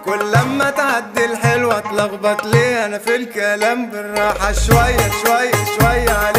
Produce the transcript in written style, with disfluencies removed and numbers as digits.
كل لما تعدي الحلوة اتلخبط ليه انا في الكلام بالراحة شوية شوية شوية